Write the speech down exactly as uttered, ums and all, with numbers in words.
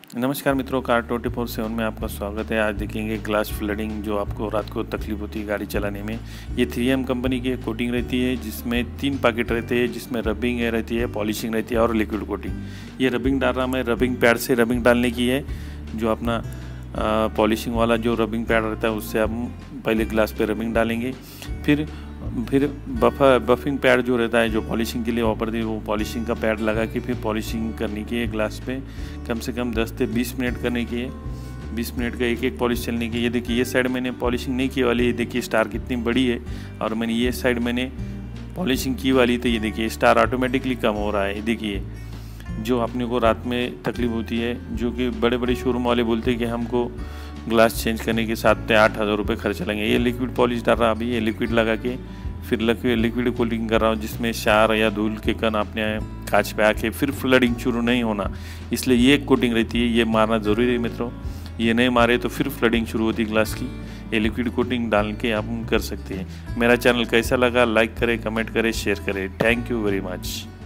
नमस्कार मित्रों, car twenty four seven में आपका स्वागत है। आज देखेंगे ग्लास फ्लडिंग, जो आपको रात को तकलीफ होती है गाड़ी चलाने में। ये थ्री एम कंपनी की कोटिंग रहती है, जिसमें तीन पैकेट रहते हैं, जिसमें रबिंग रहती है, पॉलिशिंग रहती है और लिक्विड कोटिंग। ये रबिंग डाल रहा मैं, रबिंग पैड से रबिंग डालने की है। जो अपना पॉलिशिंग वाला जो रबिंग पैड रहता है, उससे हम पहले ग्लास पे रबिंग डालेंगे। फिर फिर बफर बफिंग पैड जो रहता है, जो पॉलिशिंग के लिए वापरते हैं, वो पॉलिशिंग का पैड लगा के फिर पॉलिशिंग करने की है ग्लास पे। कम से कम दस से बीस मिनट करने की है। बीस मिनट का एक एक पॉलिश चलने की। ये देखिए, ये साइड मैंने पॉलिशिंग नहीं की वाली है, देखिए स्टार कितनी बड़ी है। और मैंने ये साइड मैंने पॉलिशिंग की वाली, तो ये देखिए स्टार ऑटोमेटिकली कम हो रहा है। देखिए, जो अपने को रात में तकलीफ होती है, जो कि बड़े बड़े शोरूम वाले बोलते हैं कि हमको ग्लास चेंज करने के सात से आठ हज़ार रुपये खर्च लगेंगे। ये लिक्विड पॉलिश डाल रहा, अभी ये लिक्विड लगा के फिर लिक्विड कोटिंग कर रहा हूँ, जिसमें शार या धूल के कण अपने कांच पे आके फिर फ्लडिंग शुरू नहीं होना, इसलिए ये कोटिंग रहती है। ये मारना ज़रूरी है मित्रों, ये नहीं मारे तो फिर फ्लडिंग शुरू होती है ग्लास की। ये लिक्विड कोटिंग डाल के आप कर सकते हैं। मेरा चैनल कैसा लगा, लाइक करें, कमेंट करें, शेयर करें। Thank you very much.